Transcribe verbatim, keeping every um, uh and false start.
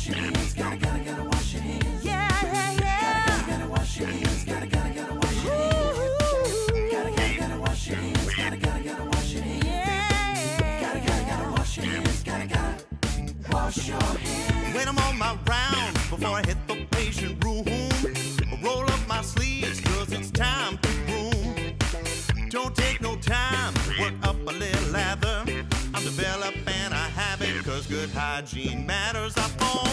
wash your hands. Gotta, gotta, gotta wash your hands. Yeah, yeah, yeah. Gotta, gotta, gotta wash your hands. Gotta, gotta, gotta wash your hands. Gotta, gotta, gotta wash your hands. Gotta, gotta, gotta wash your hands. Yeah. Gotta, gotta, gotta wash your hands. Gotta, gotta wash your hands. When I'm on my rounds, before I hit the patient room, I roll up my sleeves, cause it's time to groom. Don't take no time to work up a little lather. I'm developing a habit, cause good hygiene matters. I